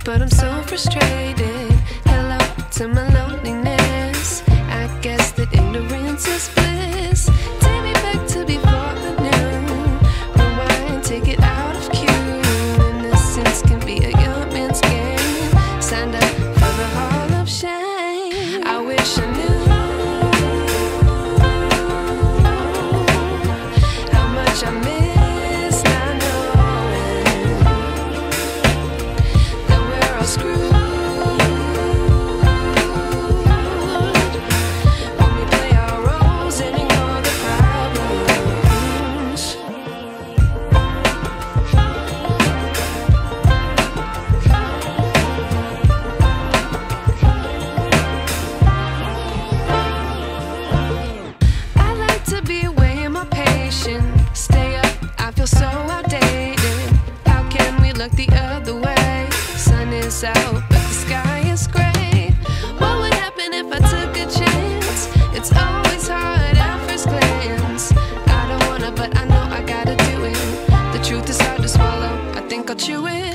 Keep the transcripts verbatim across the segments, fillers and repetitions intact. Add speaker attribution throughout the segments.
Speaker 1: but I'm so frustrated. Hello to my loneliness. I guess that ignorance is bliss. Take me back to before the noon. Rewind, take it out of cue. Innocence can be a young man's game. Signed up for the hall of shame. I wish I knew how much I miss not knowing that we're all screwed. Stay up, I feel so outdated. How can we look the other way? Sun is out, but the sky is gray. What would happen if I took a chance? It's always hard at first glance. I don't wanna, but I know I gotta do it. The truth is hard to swallow, I think I'll chew it.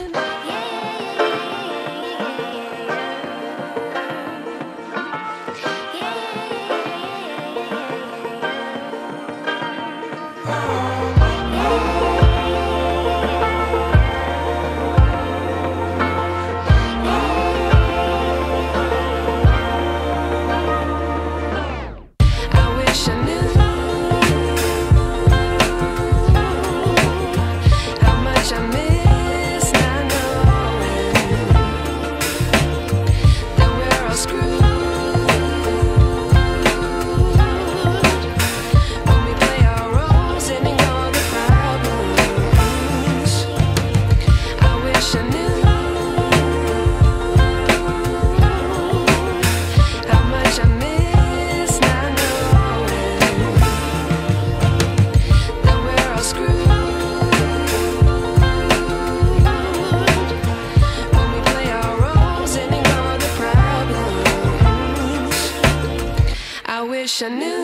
Speaker 1: Wish I knew.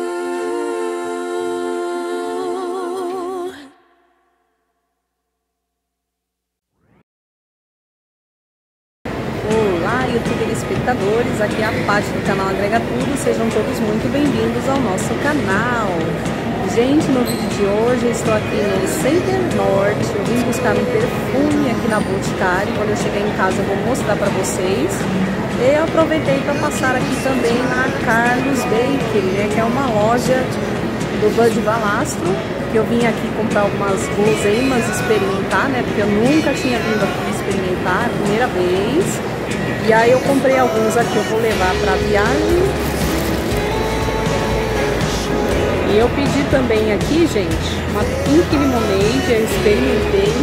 Speaker 2: Olá, YouTube telespectadores, aqui é a Paty do canal Agrega Tudo, sejam todos muito bem-vindos ao nosso canal. Gente, no vídeo de hoje eu estou aqui no Center Norte, eu vim buscar um perfume aqui na Boticário. Quando eu chegar em casa eu vou mostrar para vocês. Eu aproveitei para passar aqui também na Carlos Bakery, né, que é uma loja do Bud Valastro, que eu vim aqui comprar algumas guloseimas, experimentar, né, porque eu nunca tinha vindo aqui experimentar, a primeira vez. E aí eu comprei alguns aqui, eu vou levar para viagem. E eu pedi também aqui, gente, uma Pink Lemonade, eu experimentei.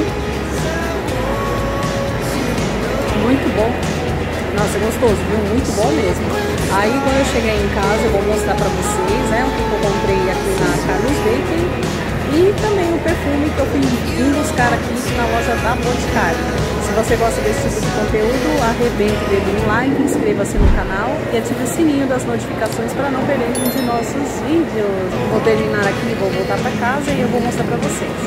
Speaker 2: Muito bom. Nossa, gostoso, viu? Muito bom mesmo. Aí quando eu chegar em casa eu vou mostrar pra vocês, né, o que eu comprei aqui na Carlos Bakery. E também o perfume que eu fui vim buscar aqui na loja da Boticário. Se você gosta desse tipo de conteúdo, arrebente o dedinho no like, inscreva-se no canal e ative o sininho das notificações para não perder nenhum de nossos vídeos. Vou terminar aqui, vou voltar pra casa e eu vou mostrar pra vocês.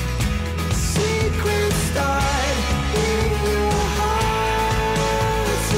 Speaker 3: Secret start in your heart.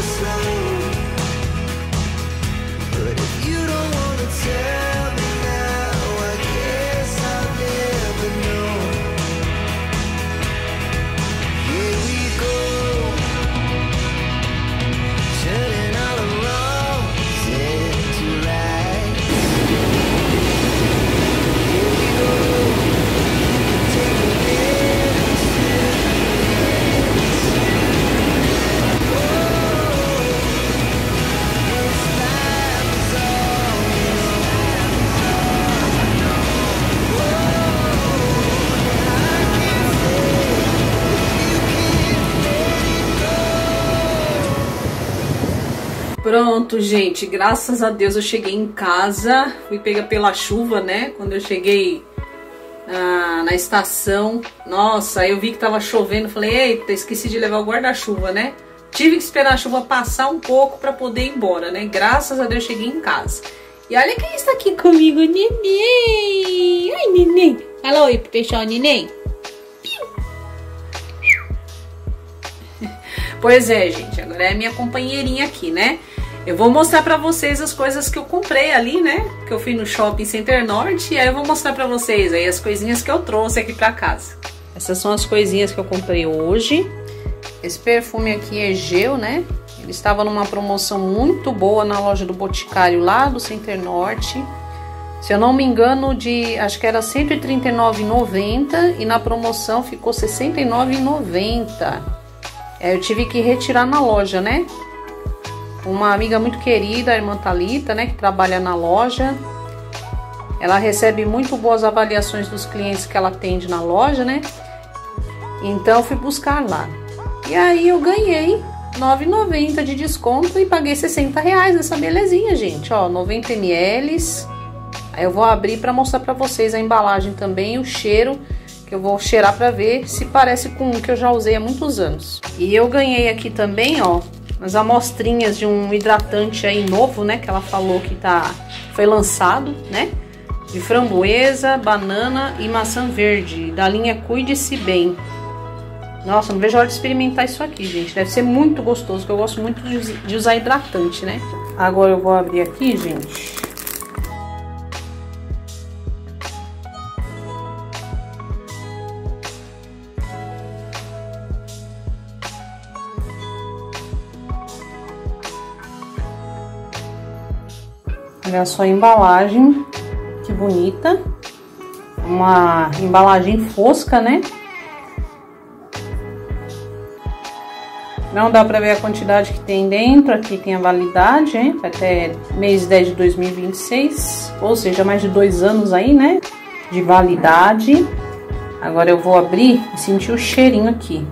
Speaker 2: Pronto, gente, graças a Deus eu cheguei em casa, fui pega pela chuva, né? Quando eu cheguei ah, na estação, nossa, eu vi que tava chovendo, falei, eita, esqueci de levar o guarda-chuva, né? Tive que esperar a chuva passar um pouco pra poder ir embora, né? Graças a Deus eu cheguei em casa. E olha quem está aqui comigo, neném! Ai, neném! Fala oi pro pessoal, neném! Pois é, gente, agora é a minha companheirinha aqui, né? Eu vou mostrar pra vocês as coisas que eu comprei ali, né? Que eu fui no Shopping Center Norte e aí eu vou mostrar pra vocês aí as coisinhas que eu trouxe aqui pra casa. Essas são as coisinhas que eu comprei hoje. Esse perfume aqui é gel, né? Ele estava numa promoção muito boa na loja do Boticário lá do Center Norte. Se eu não me engano, de acho que era cento e trinta e nove reais e noventa centavos e na promoção ficou sessenta e nove reais e noventa centavos. É, eu tive que retirar na loja, né? Uma amiga muito querida, a irmã Thalita, né, que trabalha na loja. Ela recebe muito boas avaliações dos clientes que ela atende na loja, né? Então eu fui buscar lá. E aí eu ganhei nove reais e noventa centavos de desconto e paguei sessenta reais nessa belezinha, gente. Ó, noventa mililitros. Aí eu vou abrir para mostrar para vocês a embalagem também, o cheiro, que eu vou cheirar para ver se parece com o que eu já usei há muitos anos. E eu ganhei aqui também, ó, umas amostrinhas de um hidratante aí novo, né, que ela falou que tá, foi lançado, né, de framboesa, banana e maçã verde, da linha Cuide-se Bem. Nossa, não vejo a hora de experimentar isso aqui, gente, deve ser muito gostoso, porque eu gosto muito de usar hidratante, né. Agora eu vou abrir aqui, gente. Olha só a embalagem, que bonita. Uma embalagem fosca, né? Não dá pra ver a quantidade que tem dentro. Aqui tem a validade, hein? Até mês dez de dois mil e vinte e seis. Ou seja, mais de dois anos aí, né? De validade. Agora eu vou abrir e sentir o cheirinho aqui.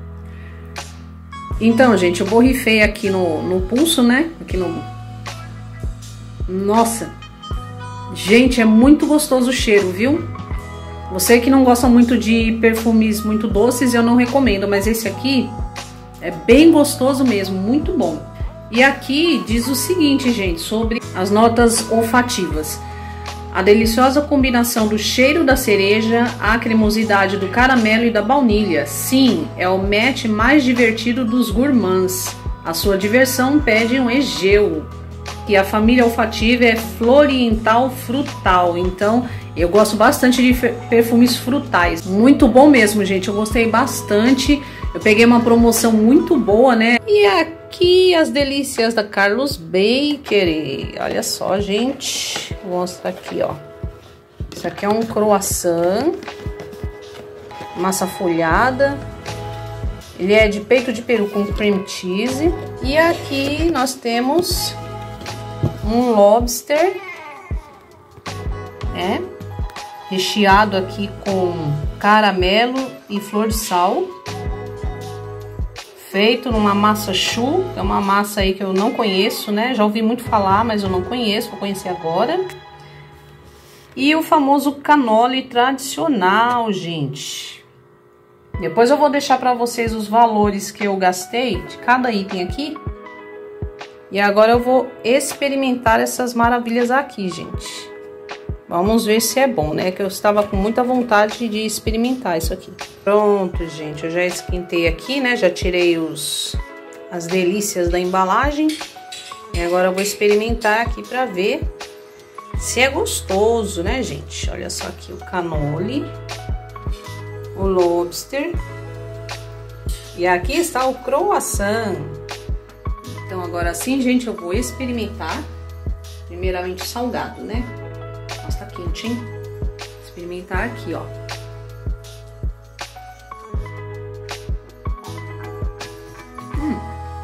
Speaker 2: Então, gente, eu borrifei aqui no, no pulso, né? Aqui no... Nossa, gente, é muito gostoso o cheiro, viu? Você que não gosta muito de perfumes muito doces, eu não recomendo, mas esse aqui é bem gostoso mesmo, muito bom. E aqui diz o seguinte, gente, sobre as notas olfativas. A deliciosa combinação do cheiro da cereja, a cremosidade do caramelo e da baunilha. Sim, é o match mais divertido dos gourmands. A sua diversão pede um egeu. E a família olfativa é Floriental Frutal. Então, eu gosto bastante de perfumes frutais. Muito bom mesmo, gente. Eu gostei bastante. Eu peguei uma promoção muito boa, né? E aqui as delícias da Carlos Bakery. Olha só, gente. Vou mostrar aqui, ó. Isso aqui é um croissant. Massa folhada. Ele é de peito de peru com cream cheese. E aqui nós temos... um lobster, né, recheado aqui com caramelo e flor de sal, feito numa massa choux, que é uma massa aí que eu não conheço, né, já ouvi muito falar, mas eu não conheço, vou conhecer agora. E o famoso cannoli tradicional, gente. Depois eu vou deixar para vocês os valores que eu gastei de cada item aqui. E agora eu vou experimentar essas maravilhas aqui, gente. Vamos ver se é bom, né? Que eu estava com muita vontade de experimentar isso aqui. Pronto, gente. Eu já esquentei aqui, né? Já tirei os, as delícias da embalagem. E agora eu vou experimentar aqui pra ver se é gostoso, né, gente? Olha só aqui o cannoli, o lobster. E aqui está o croissant. Então, agora sim, gente, eu vou experimentar. Primeiramente o salgado, né? Nossa, tá quente, hein? Experimentar aqui, ó. Hum.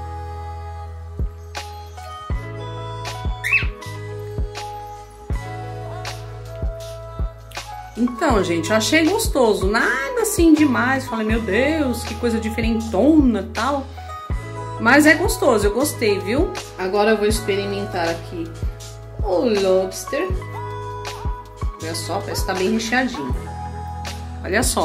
Speaker 2: Então, gente, eu achei gostoso. Nada assim demais. Falei, meu Deus, que coisa diferentona e tal. Mas é gostoso, eu gostei, viu? Agora eu vou experimentar aqui o lobster. Olha só, parece que tá bem recheadinho. Olha só.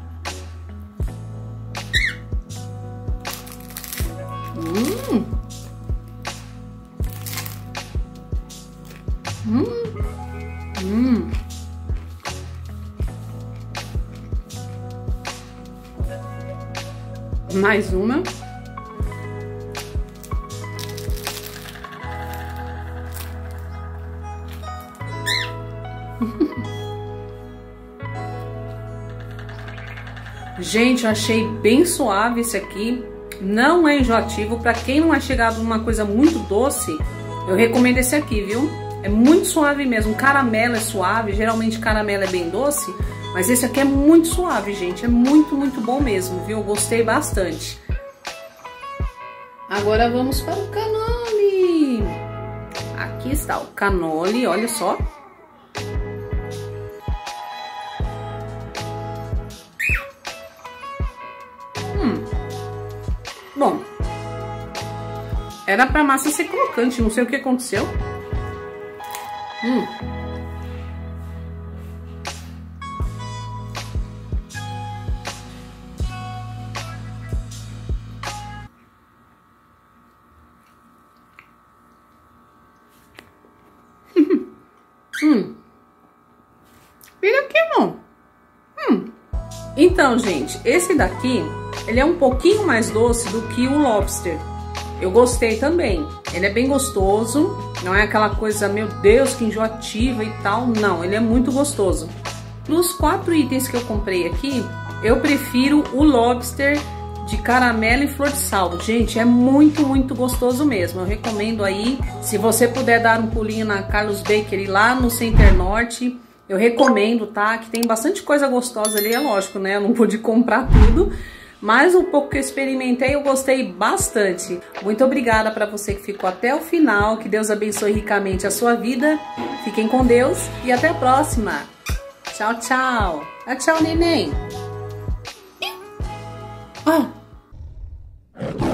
Speaker 2: Hum. Hum. Hum. Mais uma. Gente, eu achei bem suave esse aqui. Não é enjoativo. Pra quem não é chegado numa coisa muito doce, eu recomendo esse aqui, viu? É muito suave mesmo. Caramelo é suave. Geralmente caramelo é bem doce. Mas esse aqui é muito suave, gente. É muito, muito bom mesmo, viu? Eu gostei bastante. Agora vamos para o cannoli. Aqui está o cannoli, olha só. Hum. Bom. Era pra massa ser crocante, não sei o que aconteceu. Hum. Hum. Vira aqui, não. Hum. Então, gente, esse daqui, ele é um pouquinho mais doce do que o lobster. Eu gostei também. Ele é bem gostoso. Não é aquela coisa, meu Deus, que enjoativa e tal. Não, ele é muito gostoso. Dos quatro itens que eu comprei aqui, eu prefiro o lobster de caramelo e flor de sal. Gente, é muito, muito gostoso mesmo. Eu recomendo aí, se você puder dar um pulinho na Carlos Bakery lá no Center Norte, eu recomendo, tá? Que tem bastante coisa gostosa ali, é lógico, né? Eu não pude comprar tudo, mas um pouco que eu experimentei, eu gostei bastante. Muito obrigada para você que ficou até o final. Que Deus abençoe ricamente a sua vida. Fiquem com Deus e até a próxima. Tchau, tchau. Ah, tchau, neném. Ah.